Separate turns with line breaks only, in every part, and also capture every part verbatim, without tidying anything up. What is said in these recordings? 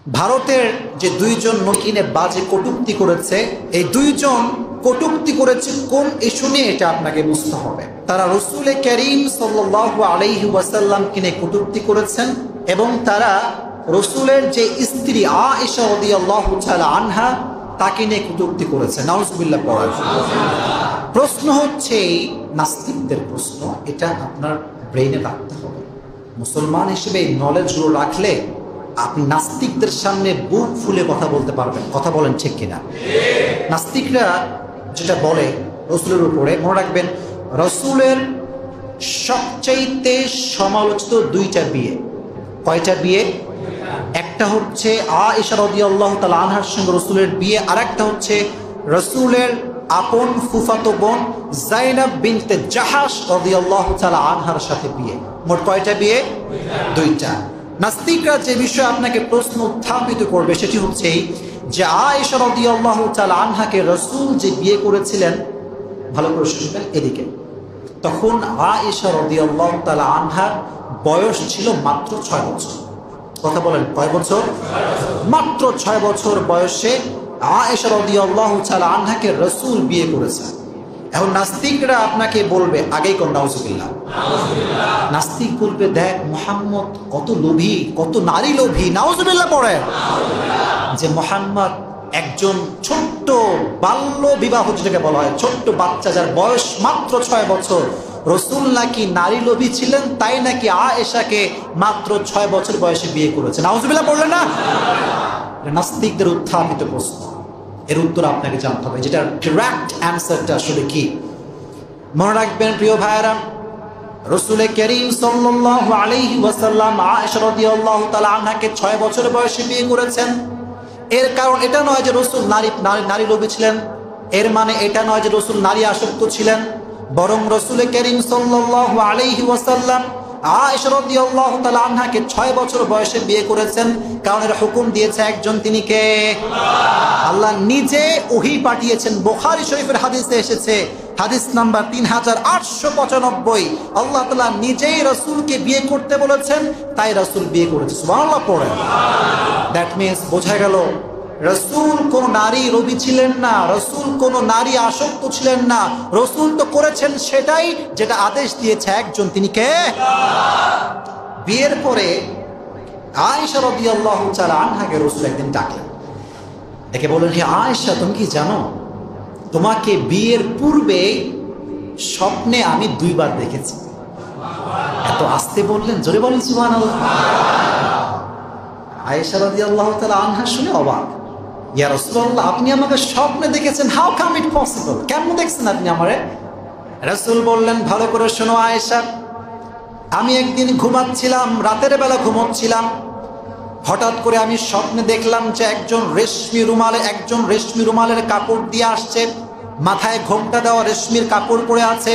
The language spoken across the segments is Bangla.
ভারতের যে দুইজন নকিনে বাজে কটূক্তি করেছে, এই দুইজন কটূক্তি করেছে কোন ইস্যু নিয়ে এটা আপনাকে বুঝতে হবে। তারা রসুল করিম সাল্লাল্লাহু আলাইহি ওয়াসাল্লাম কিনে কটূক্তি করেছেন এবং তারা রসুলের যে স্ত্রী আয়েশা রাদিয়াল্লাহু তাআলা আনহা তাকে নিয়ে কটূক্তি করেছে। নাউজুবিল্লাহ পড়া। প্রশ্ন হচ্ছে নাস্তিকদের প্রশ্ন, এটা আপনার ব্রেইনে রাখতে হবে। মুসলমান হিসেবে এই নলেজগুলো রাখলে আপনি নাস্তিকদের সামনে বুক ফুলে কথা বলতে পারবেন। কথা বলেন ঠিক কিনা? নাস্তিকরা যেটা বলে রসুলের উপরে, মনে রাখবেন রসুলের সবচাইতে সমালোচিত দুইটা বিয়ে। কয়টা বিয়ে? একটা হচ্ছে আয়েশা রাদিয়াল্লাহু তাআলা আনহার সঙ্গে রসুলের বিয়ে, আর একটা হচ্ছে রসুলের আপন ফুফাতো বোন যায়েনব বিনতে জাহাশ রাদিয়াল্লাহু তাআলা আনহার সাথে বিয়ে। মোট কয়টা বিয়ে? দুইটা। নাস্তিকরা যে বিষয়ে আপনাকে প্রশ্ন উত্থাপিত করবে সেটি হচ্ছে যে আয়েশা রাদিয়াল্লাহু তাআলা আনহাকে রাসূল যে বিয়ে করেছিলেন, ভালো করে শুনবেন এদিকে, তখন আয়েশা রাদিয়াল্লাহু তাআলা আনহার বয়স ছিল মাত্র ছয় বছর। কথা বলেন কয় বছর? মাত্র ছয় বছর বয়সে আয়েশা রাদিয়াল্লাহু তাআলা আনহাকে রাসূল বিয়ে করেছেন। এখন নাস্তিকরা আপনাকে বলবে, আগেই কোন নাউজুবিল্লাহ, নাস্তিক বলবে দেখ মুহাম্মদ কত লোভী, কত নারী লোভী। নাউজুবিল্লাহ পড়ে যে মুহাম্মদ একজন ছোট্ট বাল্য বিবাহ যেটাকে বলা হয়, ছোট্ট বাচ্চা যার বয়স মাত্র ছয় বছর, রসুল নাকি নারী লোভী ছিলেন, তাই নাকি আয়েশাকে মাত্র ছয় বছর বয়সে বিয়ে করেছে। নাউজুবিল্লাহ পড়লেন না? নাস্তিকদের উত্থাপিত প্রশ্ন, এর উত্তর আপনাকে জানতে হবে, যেটা ডিরেক্ট অ্যান্সারটা আসলে কি। মনে রাখবেন প্রিয় ভাইয়েরা, রসুল করিম সাল্লাল্লাহু আলাইহি ওয়াসাল্লাম আয়েশা রাদিয়াল্লাহু তাআলা আনহাকে ছয় বছর বয়সে বিয়ে করেছেন। এর কারণ এটা নয় যে রসুল নারী নারী লোভী ছিলেন, এর মানে এটা নয় যে রসুল নারী আসক্ত ছিলেন, বরং রসুল করিম সাল্লাল্লাহু আলাইহি ওয়াসাল্লাম আয়েশা রাদিয়াল্লাহু তাআলা আনহাকে ছয় বছর বয়সে বিয়ে করেছেন, কারণ এর হুকুম দিয়েছে একজন, তিনি কে? আল্লাহ নিজে ওহী পাঠিয়েছেন। বুখারী শরীফের হাদিসে এসেছে, হাদিস নাম্বার তিন হাজার আটশো পঁচানব্বই, আল্লাহ তাআলা নিজেই রাসূলকে বিয়ে করতে বলেছেন, তাই রাসূল বিয়ে করেছে। সুবহানাল্লাহ পড়েন। দ্যাট মিনস বোঝা গেল রাসূল কোন নারী লোভী ছিলেন না, রাসূল কোন নারী আসক্ত ছিলেন না, রাসূল তো করেছেন সেটাই যেটা আদেশ দিয়েছে একজন, তিনি কে? বিয়ের পরে আয়েশা রাদিয়াল্লাহু তাআলা আনহাকে রাসূল একদিন ডাকলেন, একে বললেন, হে আয়েশা তুমি কি জানো তোমাকে বিয়ের পূর্বে স্বপ্নে আমি দুইবার দেখেছি। এত আস্তে বললেন, জোরে বলেন সুবহানাল্লাহ। আয়েশা রাদিয়াল্লাহু তাআলা আনহা শুনে অবাক, ইয়া রাসূলুল্লাহ আপনি আমাকে স্বপ্নে দেখেছেন, হাউ কাম ইট পসিবল, কেমন দেখছেন আপনি আমারে? রাসূল বললেন, ভালো করে শোনো আয়েশা, আমি একদিন ঘুমাচ্ছিলাম, রাতের বেলা ঘুমোচ্ছিলাম, হঠাৎ করে আমি স্বপ্নে দেখলাম যে একজন রেশমি রুমালে একজন রেশমি রুমালের কাপড় দিয়ে আসছে, মাথায় ঘোমটা দেওয়া রেশমির কাপড় পরে আছে,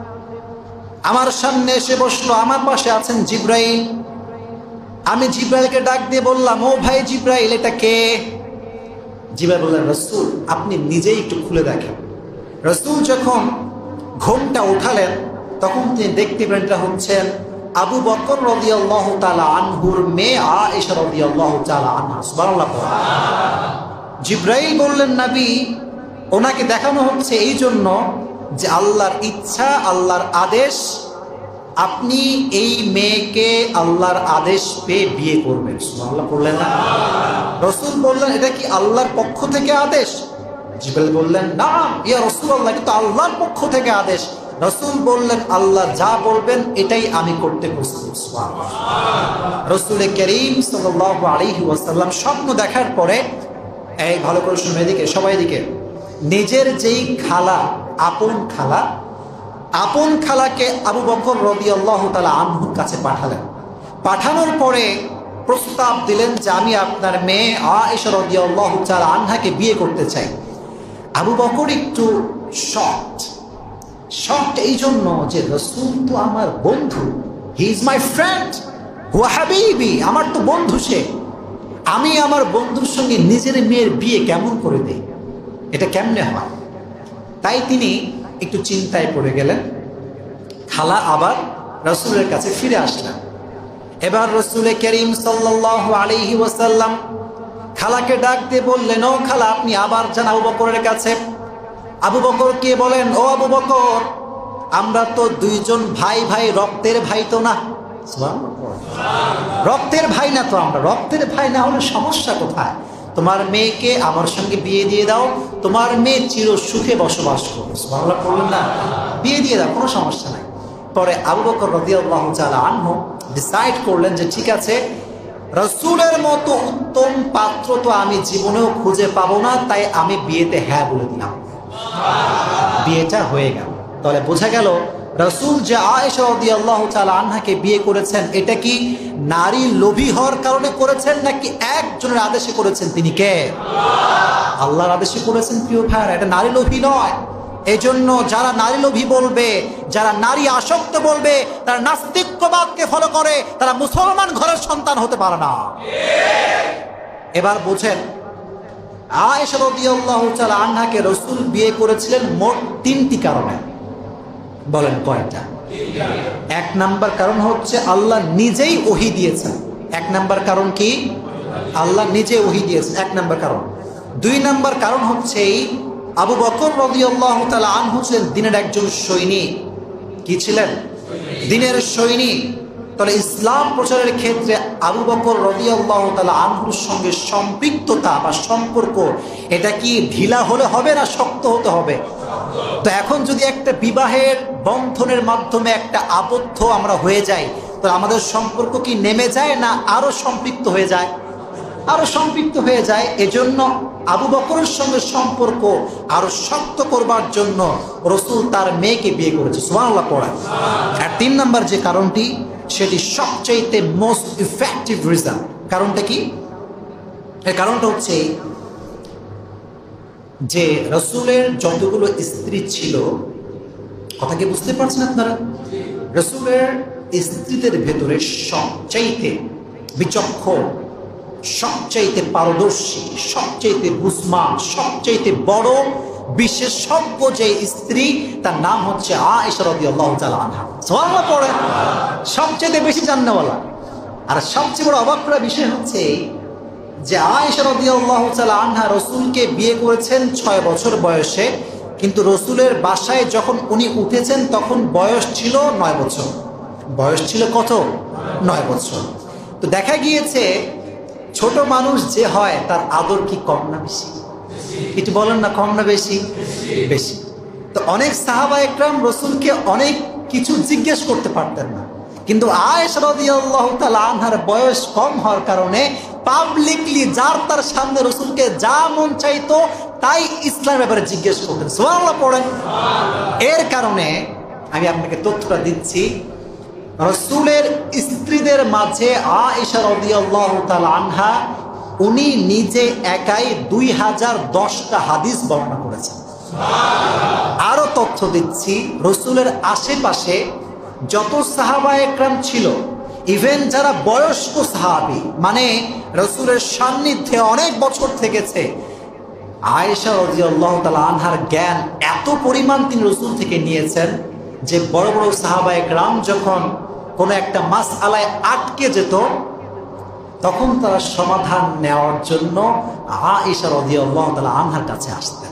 আমার সামনে এসে বসলো, আমার পাশে আছেন জিবরাইল। আমি জিবরাইলকে ডাক দিয়ে বললাম, ও ভাই জিবরাইল, এটা কে? জিবরাইল বললেন, রাসূল আপনি নিজেই একটু খুলে দেখেন। রাসূল যখন ঘোমটা উঠালেন তখন তিনি দেখতে পেলেন এটা হচ্ছেন আবু বকর রাদিয়াল্লাহু তাআলা আনহুর মেয়ে আয়েশা রাদিয়াল্লাহু তাআলা আনহা। সুবহানাল্লাহ। জিবরাইল বললেন, নবী ওনাকে দেখানো হচ্ছে এই জন্য যে আল্লাহর ইচ্ছা, আল্লাহর আদেশ, আপনি এই মেয়েকে আল্লাহর আদেশ পেয়ে বিয়ে করবেন। সুবহানাল্লাহ বললেন না? রাসূল বললেন, এটা কি আল্লাহর পক্ষ থেকে আদেশ? জিবরাইল বললেন, না ইয়া রাসূলুল্লাহ, এটা তো আল্লাহর পক্ষ থেকে আদেশ। রাসূল বললেন, আল্লাহ যা বলবেন এটাই আমি করতে প্রস্তুত। সুবহানাল্লাহ। রাসূল করিম সাল্লাল্লাহু আলাইহি ওয়াসাল্লাম স্বপ্ন দেখার পরে, এই ভালো করে শুনুন এদিকে, সবাই এদিকে, নিজের যেই খালা, আপন খালা, আপন খালাকে আবু বকর রাদিয়াল্লাহু তাআলা আনহুর কাছে পাঠালেন। পাঠানোর পরে প্রস্তাব দিলেন যে আমি আপনার মেয়ে আয়েশা রাদিয়াল্লাহু তাআলা আনহাকে বিয়ে করতে চাই। আবু বকর একটু শকড শকড এই জন্য যে রাসূল তো আমার বন্ধু, হি ইজ মাই ফ্রেন্ড, হুয়া হাবিবি, আমার তো বন্ধু সে, আমি আমার বন্ধুর সঙ্গে নিজের মেয়ের বিয়ে কেমন করে দেই, এটা কেমনে হয়? তাই তিনি একটু চিন্তায় পড়ে গেলেন। খালা আবার রাসূলের কাছে ফিরে আসলেন। এবার রাসূল করিম সাল্লাল্লাহু আলাইহি ওয়াসাল্লাম খালাকে ডাক দিয়ে বললেন, ও খালা, আপনি আবার যান আবু বকরের কাছে। আবু বকর কে বলেন, ও আবু বকর, আমরা তো দুইজন ভাই ভাই, রক্তের ভাই তো না। রক্তের ভাই না তো আমরা, রক্তের ভাই না হলে সমস্যা কোথায়? তোমার মেয়েকে আমার সঙ্গে বিয়ে দিয়ে দাও, তোমার মেয়ে চির সুখে বসবাস করবে। সুবহানাল্লাহ বললেন না? বিয়ে দিয়ে দাও, কোনো সমস্যা নাই। পরে আবু বকর রাদিয়াল্লাহু তাআলা আনহু ডিসাইড করলেন যে ঠিক আছে, রাসূলের মতো উত্তম পাত্র তো আমি জীবনেও খুঁজে পাবো না, তাই আমি বিয়েতে হ্যাঁ বলে দিলাম। বিয়েটা হয়ে গেল। তাহলে বোঝা গেল রাসূল যে আয়েশা রাদিয়াল্লাহু তাআলা আনহাকে বিয়ে করেছেন, এটা কি নারী লোভী হওয়ার কারণে করেছেন নাকি একজনের আদেশে করেছেন? তিনি কে? আল্লাহর আদেশে করেছেন। প্রিয় ভাইরা, এটা নারী লোভী নয়। এই জন্য যারা নারী লোভী বলবে, যারা নারী আসক্ত বলবে, তারা নাস্তিক্যবাদকে ফলো করে, তারা মুসলমান ঘরের সন্তান হতে পারে না। এবার বোঝেন, আয়েশা রাদিয়াল্লাহু তাআলা আনহাকে রাসূল বিয়ে করেছিলেন মোট তিনটি কারণে। বলেন কয়টা? এক নাম্বার কারণ হচ্ছে আল্লাহ নিজেই ওহী দিয়েছেন। এক নাম্বার কারণ কি? আল্লাহ নিজে ওহী দিয়েছেন, এক নাম্বার কারণ। দুই নাম্বার কারণ হচ্ছে আবু বকর রাদিয়াল্লাহু তাআলা আনহু ছিলেন দিনের একজন সৈনিক। কি ছিলেন? দিনের সৈনিক। তাহলে ইসলাম প্রচারের ক্ষেত্রে আবু বকর রাদিয়াল্লাহু তাআলা আনহুর সঙ্গে সম্পৃক্ততা বা সম্পর্ক, এটা কি ঢিলা হলে হবে না শক্ত হতে হবে? তো এখন যদি একটা বিবাহের বন্ধনের মাধ্যমে একটা আবদ্ধ আমরা হয়ে যাই, তো আমাদের সম্পর্ক কি নেমে যায় না আরো সম্পৃক্ত হয়ে যায়? আরো সম্পৃক্ত হয়ে যায়। এজন্য আবু বকরের সঙ্গে সম্পর্ক আরো শক্ত করবার জন্য রাসূল তার মেয়েকে বিয়ে করেছে। সুবহানাল্লাহ পড়া। আর তিন নাম্বার যে কারণটি, সেটি সবচেয়ে মোস্ট ইফেক্টিভ রিজন। কারণটা কি? এর কারণটা হচ্ছে যে রাসূলের যতগুলো স্ত্রী ছিল, কথা কি বুঝতে পারছেন আপনারা? রাসূলের স্ত্রীদের ভেতরে সবচাইতে বিচক্ষণ, সবচাইতে পারদর্শী, সবচাইতে বুঝমান, সবচাইতে বড় বিশেষজ্ঞ যে স্ত্রী, তার নাম হচ্ছে আয়েশা রাদিয়াল্লাহু তাআলা আনহা। সুবহানাল্লাহ পড়েন। সবচাইতে বেশি জান্নাতওয়ালা। আর সবচেয়ে বড় অবাক করা বিষয় হচ্ছে যে আয়েশা রাদিয়াল্লাহু তাআলা আনহা রাসূলকে বিয়ে করেছেন ছয় বছর বয়সে, কিন্তু রাসূলের বাসায় যখন উনি উঠেছেন তখন বয়স ছিল নয় বছর। বয়স ছিল কত? নয় বছর। তো দেখা গিয়েছে ছোট মানুষ যে হয় তার আদর কি কম না বেশি? একটু বলেন না, কম না বেশি? বেশি। তো অনেক সাহাবা একরাম রাসূলকে অনেক কিছু জিজ্ঞেস করতে পারতেন না, কিন্তু আয়েশা রাদিয়াল্লাহু তাআলা আনহার বয়স কম হওয়ার কারণে পাবলিকলি যার তার সামনে রাসূলকে যা মন চাইতো তাই ইসলামের ব্যাপারে জিজ্ঞেস করতেন। সুবহানাল্লাহ পড়েন। এর কারণে আমি আপনাকে তথ্যটা দিচ্ছি, রাসূলের স্ত্রীদের মাঝে আয়েশা রাদিয়াল্লাহু তাআলা আনহা উনি নিজে একাই দুই হাজার দশটা হাদিস বর্ণনা করেছেন। আরো তথ্য দিচ্ছি, রাসূলের আশেপাশে যত সাহাবা একরাম ছিল, ইভেন যারা বয়স্ক সাহাবী, মানে রাসূলের সান্নিধ্যে অনেক বছর থেকেছে, আয়েশা রাদিয়াল্লাহু তাআলা আনহার জ্ঞান এত পরিমাণ তিনি রাসূল থেকে নিয়েছেন যে বড় বড় সাহাবা একরাম যখন কোনো একটা মাসআলায় আটকে যেত, তখন তারা সমাধান নেওয়ার জন্য আয়েশা রাদিয়াল্লাহু তাআলা আনহার কাছে আসতেন।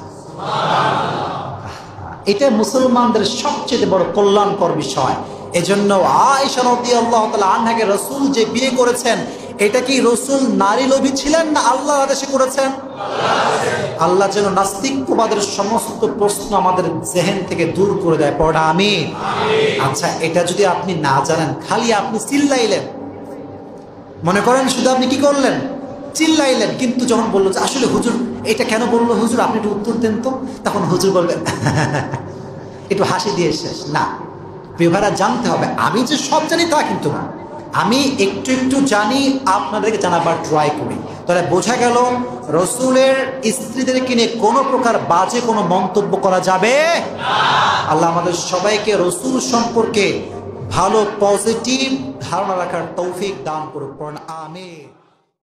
এটা মুসলমানদের সবচেয়ে বড় কল্যাণকর বিষয়। এজন্য আয়েশা রাদিয়াল্লাহু তাআলা আনহাকে রাসূল যে বিয়ে করেছেন, এটা কি রাসূল নারী লোভী ছিলেন না আল্লাহর আদেশে করেছেন? আল্লাহ যেন নাস্তিক্যবাদের সমস্ত প্রশ্ন আমাদের জেহেন থেকে দূর করে দেয়। পড়া আমিন। আচ্ছা, এটা যদি আপনি না জানেন, খালি আপনি চিল্লাইলেন, মনে করেন শুধু আপনি কি করলেন? চিল্লাইলেন, কিন্তু যখন বললো যে আসলে হুজুর এটা কেন বললো, হুজুর আপনি একটু উত্তর দেন তো, তখন হুজুর বলবেন একটু হাসি দিয়ে শেষ। না প্রিয় ভাইরা, জানতে হবে আমি যে সব জানি তা কিন্তু না, আমি একটু একটু জানি, আপনাদেরকে জানাবার ট্রাই করি। তাহলে বোঝা গেল রাসূলের স্ত্রীদেরকে নিয়ে কোনো প্রকার বাজে কোনো মন্তব্য করা যাবে না। আল্লাহ আমাদের সবাইকে রাসূল সম্পর্কে ভালো পজিটিভ ধারণা রাখার তৌফিক দান করুন। আমিন।